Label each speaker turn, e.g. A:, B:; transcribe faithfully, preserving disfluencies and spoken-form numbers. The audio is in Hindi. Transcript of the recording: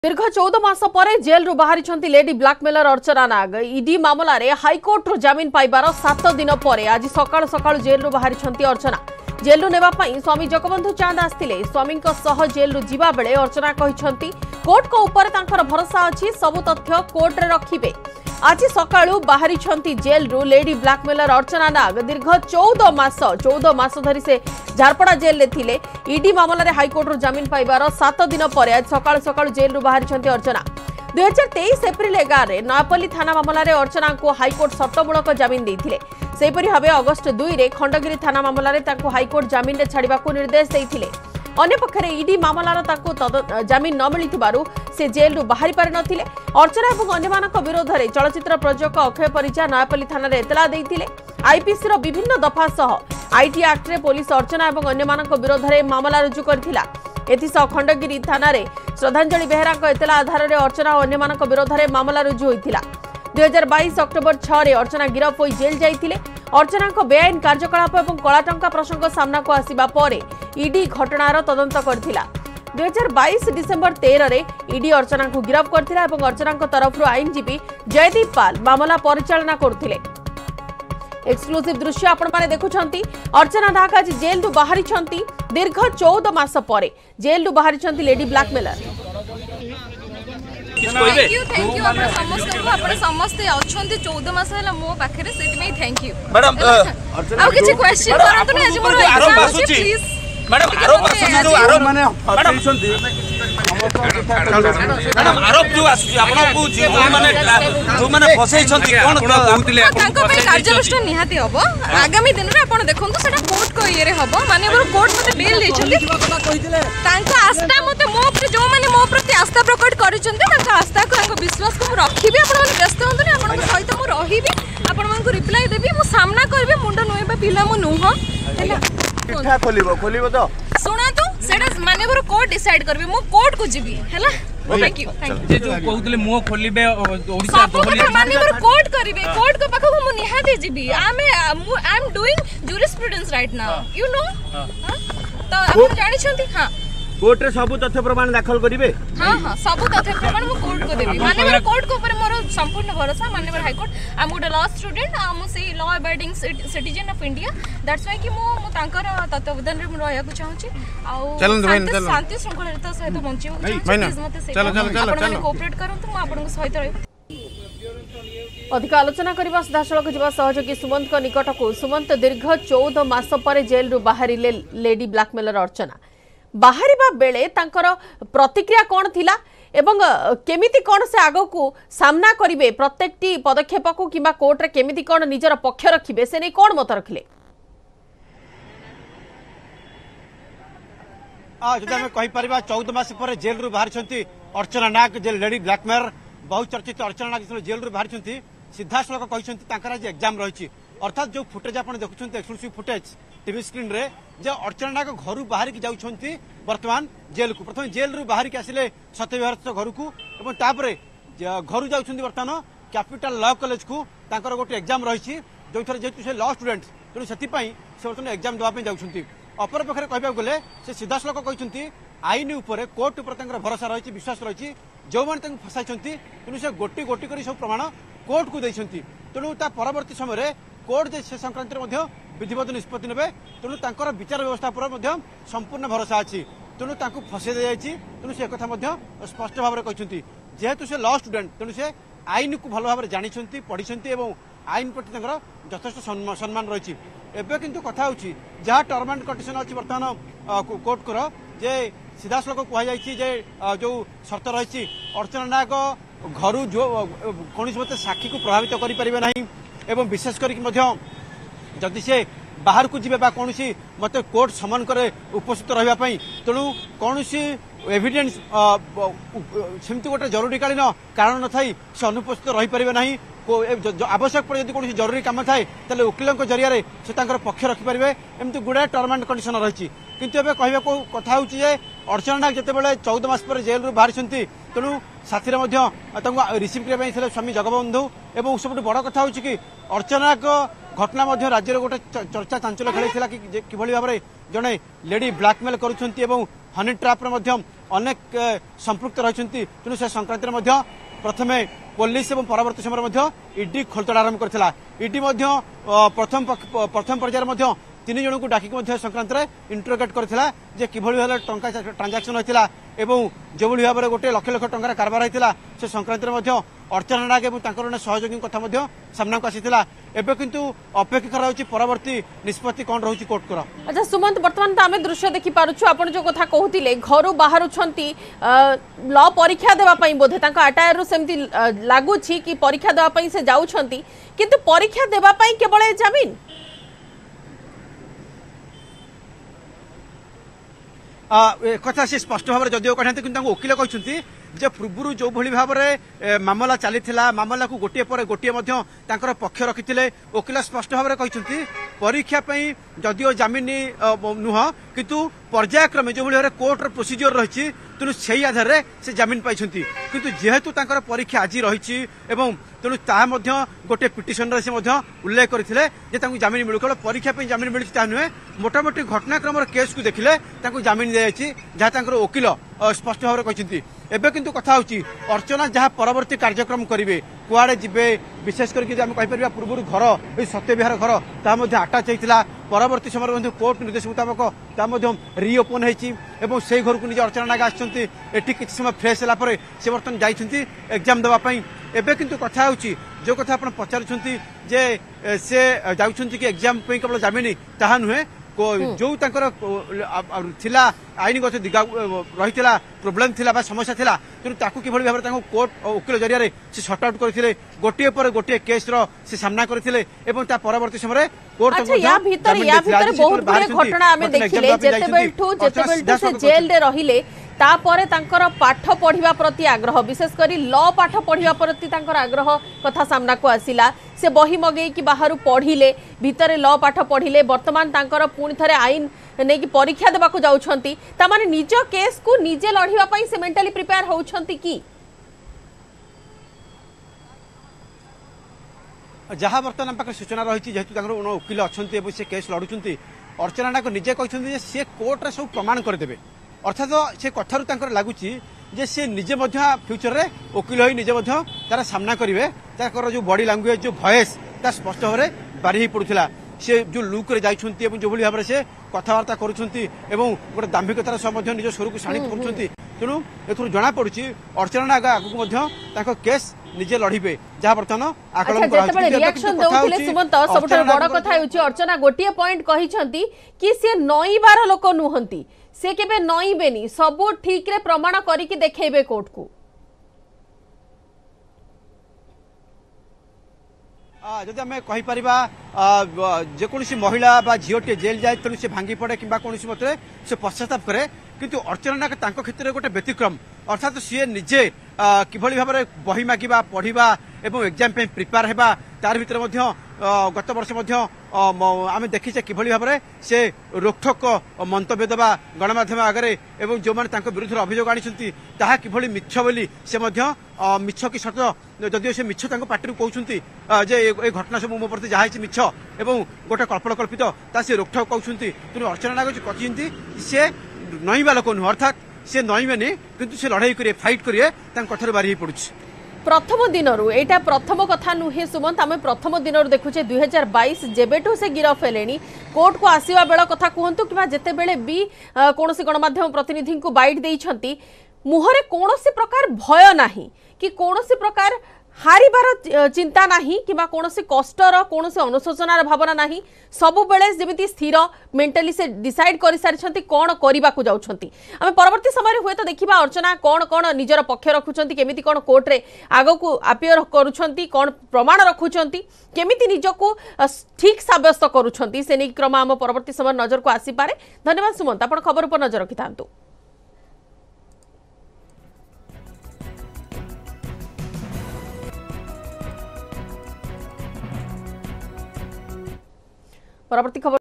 A: दीर्घ चौदह मास पर जेल रु बाहरी lady blackmailer Archana Nag ED मामला रे हाईकोर्ट रु जमीन पाइबार सात दिन पर आज सकाळ सकाळ जेल रु बाहरी अर्चना जेल रु नेबा पई स्वामी जगबंधु चांद आस्तिले स्वामी सह जेल रु जीवा बेले अर्चना कहिसंती कोर्ट को ऊपर तांकर भरोसा अछि सब तथ्य कोर्ट रे रखिबे। आज सकाळु बाहरी जेल रु लेडी ब्लैकमेलर अर्चना नाग दीर्घ चौदह मास चौदह मास धरी से झारपड़ा जेल ले थिले। ईडी मामला रे हाईकोर्ट रु जमीन पाइबार सात दिन पर आज सकाळ सकाळ जेल रु बाहरी अर्चना दुई हजार तेईस एप्रिल एगार नयापल्ली थाना मामला रे अर्चना को हाईकोर्ट शर्तमूलक जमीन देथिले। सेहिपरि भाबे अगस्ट दुई रे खंडगिरी थाना मामला रे ताको हाईकोर्ट जमीन रे छाड़िबाकू निर्देश देथिले। अन्य पक्षरे ईडी मामलार ताको जमीन न मिलिथिबारु से जेल रु बाहरी पारि नथिले। अर्चना एवं अन्यमानक विरोध रे चलचित्र प्रयोजक अक्षय परिजा नयापल्ली थाना रे एतला देथिले। आईपीसी रो विभिन्न दफा सह आईटी एक्ट रे पुलिस अर्चना एवं अन्यमानक विरोध रे मामला रुजु करथिला। एथिसह खंडगिरी थाना रे श्रद्धांजलि बेहरा एतला आधार रे अर्चना और अन्यमानक विरोध रे मामला रुजु होइथिला। दुई हजार बाईस अक्टोबर छह रे अर्चना गिरफ होई जेल जाइथिले। अर्चना को बेआईन कार्यकलाप और काला टंका प्रसंग सामना को आसिबा परे ईडी घटनार तदंत करथिला। दुई हजार बाईस डिसेम्बर तेरह रे ईडी अर्चना को गिरफ करथिला एवं अर्चना को तरफ आईनजीवी जयदीप पाल मामला परिचालना करथिले। एक्सक्लूसिव दृश्य आपण माने देखुछंती। अर्चना नाग आज जेल रु बाहरी छंती दीर्घ चौदह मास परे जेल रु बाहरी छंती lady blackmailer.
B: Thank you thank you आपण समस्त को आपण समस्त अछंती चौदह मास हला मो पाखरे सेट में थैंक यू मैडम। आ किछि क्वेश्चन करंतु नै आज मोर एग्जाम अछि प्लीज मैडम। आरोप आसुछि जो आरोप माने हटेछंती मैडम आरोप जो आसुछि आपण को जे माने जो माने फसैछंती कोन कहउतिले तांको पे कार्यानुष्ठान निहाती हबो। आगामी दिन रे आपण देखंतु सेटा कोर्ट को इये रे हबो माने मोर कोर्ट मते बेल लेछंती तांको आस्था मते मो पर जो माने मो प्रति आस्था प्रकट करिसंती तांको आस्था को तांको विश्वास को रखिबे। आपण माने व्यस्त होंतु नै आपण सहित मो रहिबे आपण मान को रिप्लाई देबी मो सामना करबे मुंड नोइबा पिला मो नुह हैला किठा खोलिबो खोलिबो तो सुना तो सेटा माने मोर कोर्ट डिसाइड करबे मो कोर्ट को जीबी हैला। थैंक यू जे जो कहउतले मो खोलिबे ओडिसा दोहली माने मोर कोर्ट करिवे कोर्ट को पाखो मो निहाती जीबी। I am I am doing jurisprudence right now you know तो आपण जानि छथि। हां कोर्ट रे सब तथ्य प्रमाण दाखल करिवे। हां हां सब तथ्य प्रमाण मो कोर्ट को देबी माने मोर कोर्ट को ऊपर मोर संपूर्ण भरोसा माने मोर high court I am good law student I am say law abiding citizen of India that's why कि मो मो तांकर तत्वधान रे मो रहया को चाहूची आ शांति श्रृंखला सहित बंचियो चलो चलो चलो चलो कोऑपरेट करंतु मो आपन सहित रही।
A: अधिक आलोचना करबा सीधासलख जीवा सहयोगी सुमंत निकट को सुमंत दीर्घ चौदह मास पर जेल रु बाहरी लेडी ब्लैकमेलर अर्चना बाहरिबा बेले तांकर प्रतिक्रिया कौन थिला एवं केमिति कौन से आगो को सामना करिवे प्रत्येकटी पदक्षेप को किबा कोर्ट रे केमिति कौन निजर पक्ष रखिबे से नै कौन मत रखिले।
C: आ जदा हम कहि परबा चौदह मास पर जेल रु बाहर छंती अर्चना नाग जे लेडी ब्लैकमेलर बहुत चर्चित अर्चना नाग जेल रु बाहर छंती सीधा सलक कहि छंती तांकर आज एग्जाम रहिछि अर्थात जो फुटेज आपण देखुछंती एक्सक्लूसिव फुटेज टीवी स्क्रीन रे जे अर्चना नाग घरु बाहर की जाउछंती वर्तमान जेल को प्रथम जेल रु बाहर के आसिले सत्यविहार घर को एवं तापरे घरु जाउछंती वर्तमान कैपिटल लॉ कॉलेज को तांकर गोटे एग्जाम रहिछि जो थरे जेतु से लॉ स्टूडेंट तेणु से वर्तमान एग्जाम देवा जाउछंती। अपर पक्षरे कहबा गले से सीधा सलक कहछंती आईन ऊपर कोर्ट ऊपर भरोसा रही विश्वास रही जो मैंने फसाई तेणु से गोटी गोटी कर सब प्रमाण कोर्ट को देती तेणु ता परवर्ती समय कोर्ट से संक्रांत विधिवत निष्पत्ति ने तेणु तांकर विचार व्यवस्था पर संपूर्ण भरोसा अच्छी तेणु फसई दी जाइए तेणु से एक स्पष्ट भाव में कहते जेहेतु से लॉ स्टूडेंट तेणु से आईन को भल भाव जानी पढ़ी और आईन प्रति यथेष सम्मान रही एवं किंतु कथा होची जहाँ टर्म एंड कंडीशन अच्छी बर्तमान कोर्ट कर जे सीधा सलक कहुई जो शर्त रही अर्चना नाग घर जो कौन मत साक्षी को प्रभावित करें विशेषकर जदि से बाहर को जीवे कौन मत कोर्ट समन करे उपस्थित रही तेणु कौन एविडेंस सेमती गोटे जरूरीकालीन कारण न थी से अनुपस्थित रही पारे ना आवश्यक पड़े यदि कौन जरूरी काम थाए तेल वकिलों जरिया से पक्ष रखिपारे एमती गुड़ाए टर्म एंड कंडीशन रही किंतु एबे कहबा को कथा होची जे अर्चना नाग जते चौदह मास पर जेल रु बाहर छंती तेणु साथी रिसीव करने स्वामी जगबंधु एवं सब बड़ कथा होची कि अर्चना घटना राज्य गोटे चर्चा चांचल्य खेल कि किभली भाव में जड़े लेडी ब्लैकमेल करुछंती एवं हनी ट्रैप अनेक संपृक्त रही तेणु से संक्रांति में प्रथमे पुलिस और परवर्त समय ईडी खोलतड़ा आरंभ करथिला। ईडी प्रथम प्रथम पर्यायर तीन जन को डाकिक संक्रांत में इंटरोगेट करथिला जे किभଳି भाबरे टंका ट्रांजैक्शन होइतिला एवं जेभଳି भाबरे गोटे लक्ष लक्ष टंकार कारबार होइतिला से संक्रांत में अर्चना नाग और तांकर सहयोगी कथा सामना को आसीथिला। एबे किंतु अपेक्षा कराउची परवर्ती निष्पत्ति कोन रहउची कोर्ट कर।
A: अच्छा सुमंत वर्तमान तो आम दृश्य देखि पारुछु आपण जो कथा कहूतिले घर बाहर छंती लॉ परीक्षा देवा पई बोधे तांका अटायर रु सेमती लागुछि कि परीक्षा देवा पई से जाउ छंती किंतु परीक्षा देवा पई केवल जमीन
C: कथा से स्पष्ट भाव में जदिव कहते कि वकिल कहते जे पूर्व जो भली भाव में मामला चली मामला को गोटे पर गोटे पक्ष रखी वकिल स्पष्ट भाव में कहते परीक्षा जदिव जमीन नुह किंतु पर्यायक्रमे जो भाव कोर्टर प्रोसीजर रही तेणु से आधार में से जमीन पाई किंतु जेहेतु परीक्षा आज रही तेणु ता गोटे पिटिशन से उल्लेख करते जमीन मिलू केवल परीक्षा जमीन मिली नुहे मोटामोटी घटनाक्रम केस को देखिले जमीन दी जहाँ वकिल स्पष्ट भाव में कहते एबे किंतु कथा होची अर्चना जहाँ परवर्ती कार्यक्रम करेंगे कुआड़े जीवे विशेष करके पूर्व घर सत्यविहार घर ता आटाच होता परवर्ती समय कोर्ट निर्देश मुताबक रिओपन होती से घर को निज अर्चना नाग आसती किसी समय फ्रेश है से बर्तमान जाइए एग्जाम देवाई एबे किंतु कथा होची जो कथा आप पचारुछंती जे से जाउछंती कि एग्जाम पे केवल जमीन ताहा नुहे जो तांकर थिला आईनगत दिगा रही प्रोब्लेम थिला बा समस्या थिला तेणु ताकू किभଳି भाबरे तांको कोर्ट वकिल जरिया से सॉर्ट आउट करथिले गोटे पर गोटे केस रो से सामना करथिले एवं ता परवर्ती समय कोर्ट
A: अच्छा या भीतर या भीतर बहुत बड़े घटना हमें देखिले जेतेबेलठू जेतेबेलठू से जेल रे रहिले तापरे तांकर पाठ पढ़िबा प्रति आग्रह विशेष करी लॉ पाठ पढ़िबा प्रति तांकर आग्रह कथा सामना को आसिला से बही मगे कि बाहर पढ़िले भीतर लॉ पाठ पढ़िले वर्तमान तांकर पुणी थरे आईन नहीं कि परीक्षा देबा को जाउछंती ता माने निज केस को निजे लढिबा पई से मेंटली प्रिपेयर होउछंती की
C: जहाँ बर्तमान पाखे सूचना रही जेहेतु वकिल अच्छा से केस लड़ुंट अर्चना नाग निजे कहते सी कोर्ट रे सब प्रमाण करदे अर्थात से कथार लगुच जे सी निजे फ्यूचर रे वकिल हो निजे तार सामना करेंगे तार जो बॉडी लैंग्वेज जो वॉइस ता स्पष्ट भाव में बारी पड़ूला से जो लुक रे जाइछंती जो भाव में से कथबार्ता करुछंती एवं गोटे दाम्भिकतार सह निज स्वर को शाणित करुछंती तेणु एथुर जना पड़ुछि अर्चना नाग आगु केस निजे लड़िबे जहाँ बर्तमान आकलन
A: जेतेबेले रिएक्शन देउथिले सुमंत सबठार बड़ कथा होछि अर्चना गोटिए पॉइंट कहिसंती कि से नईबार लोक नुहंती से केबे नईबेनी सब ठीक रे प्रमाण करिकि देखेबे कोर्ट को
C: जदि आम कहीपर जेकोसी महिला बा झीटे जेल जाए तेणु से भांगी पड़े कि मत से पश्चाताप करे किंतु अर्चना नाग क्षेत्र में गोटे व्यतिक्रम अर्थात सी निजे किभଳି भाव में बही मागिबा पढ़िबा एवं एग्जाम पे प्रिपेयर हेबा तार भीतर गत वर्ष आम देखीचे किभଳି भाव में से रोकठोक मंतव्य देवा गणमाध्यम आगे एवं जो मैंने विरुद्ध अभियोग आनी ताहा किभଳି मिछ बोली से मिछ कि सत जदिव से मिछ पार्टी कहते जे ये घटना सब मो प्रति जहाँ मिछ एवं गोटे कल्पना कल्पित ता से रोकठोक कहते तेणु अर्चना नाग कहते सी नईबा लोक नुह अर्थात से नईबेनी किंतु से लड़ाई करिए फाइट करिए कथार बारी पड़ुछ
A: प्रथम दिन एटा प्रथम कथा नुहे सुमंत आम प्रथम दिन देखुचे दुई हजार बैश जेबेठू से गिरफ हेले कोर्ट को आसवा बेल कथा कहतु कि जिते बेले भी कौन गणमाध्यम प्रतिनिधि को बाइट देइछंती मुहरे कौन प्रकार भय नाही कि कौन प्रकार हारिबार चिंता नाही कि कौन कष्टर कौन अनुशोचनार भावना नाही सबु बेले जेमिति स्थिर मेंटली से डिसाइड कर सारी कौन करने को जाउछंती आम परवर्ती समय हुए तो देखा अर्चना कौन कौन निजर पक्ष रखुंट केमिति कौन कोर्ट रे आग को आपियर करुछंती कौन प्रमाण रखुंट केमिति निजको ठीक साब्यस्त करुछंती से नहीं क्रम आम परवर्ती समय नजर को आसी पारे। धन्यवाद सुमंत आपण खबर पर नजर रखि थांतु। परवर्ती खबर